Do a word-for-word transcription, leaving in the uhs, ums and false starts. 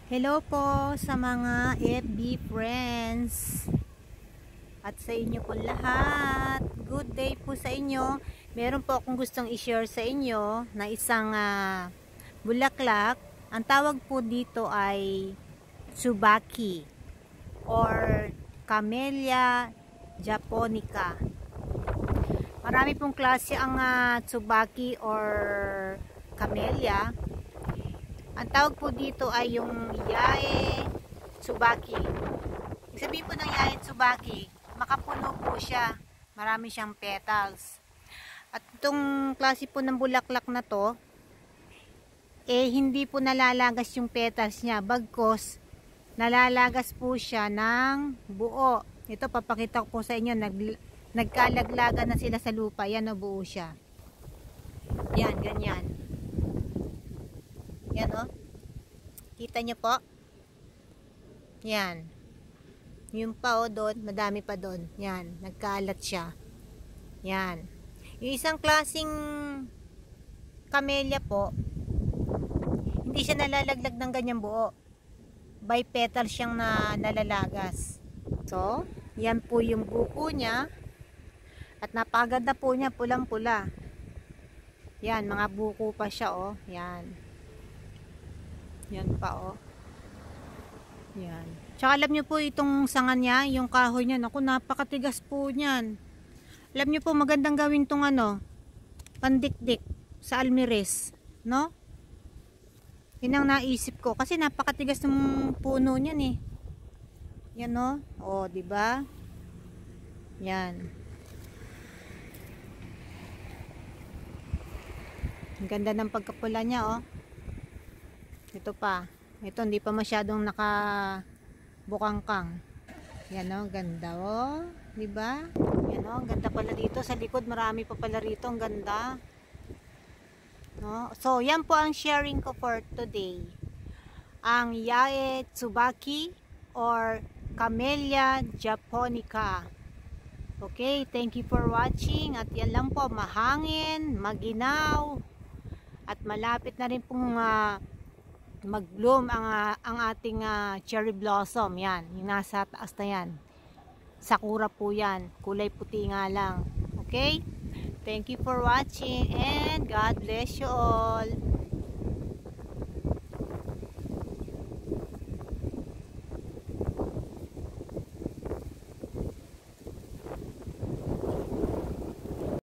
Hello po sa mga F B friends at sa inyo po lahat. Good day po sa inyo. Meron po akong gustong i-share sa inyo na isang uh, bulaklak. Ang tawag po dito ay Tsubaki or Camellia japonica. Marami pong klase ang uh, Tsubaki or Camellia. Ang tawag po dito ay yung Yae Tsubaki. Ibig sabihin po ng Yae Tsubaki, makapuno po siya. Marami siyang petals. At itong klase po ng bulaklak na to, eh hindi po nalalagas yung petals niya. Bagkos, nalalagas po siya ng buo. Ito, papakita ko po sa inyo. Nag, nagkalaglaga na sila sa lupa. Yan o, buo siya. Yan, ganyan. Yan o. Kita nyo po? Yan. Yung pa o doon, madami pa doon. Yan, nagkalat siya. Yan. Yung isang klaseng camellia po, hindi siya nalalaglag ng ganyang buo. By petal siyang na nalalagas. So, yan po yung buko niya. At napakaganda po niya, pulang-pula. Yan, mga buko pa siya o. Yan. Yan pa oh. Yan. Tsaka alam nyo po itong sanga niya, yung kahoy niya, naku, napakatigas po niyan. Alam nyo po, magandang gawin tong ano, pandikdik sa almires, no? Yun ang naisip ko kasi napakatigas ng puno niyan eh. Yan oh. Oh, di ba? Yan. Ang ganda ng pagkapula niya oh. Ito pa. Ito hindi pa masyadong nakabukangkang. Yan oh, ganda oh, 'di ba? Yan oh, ganda pala dito sa likod, marami pa pala rito, ang ganda. No? So, yan po ang sharing ko for today. Ang Yae Tsubaki or Camellia japonica. Okay, thank you for watching at yan lang po, mahangin, maginaw at malapit na rin pong uh, mag-bloom ang, uh, ang ating uh, cherry blossom. Yan, yung nasa taas na yan. Sakura po yan. Kulay puti nga lang. Okay? Thank you for watching and God bless you all.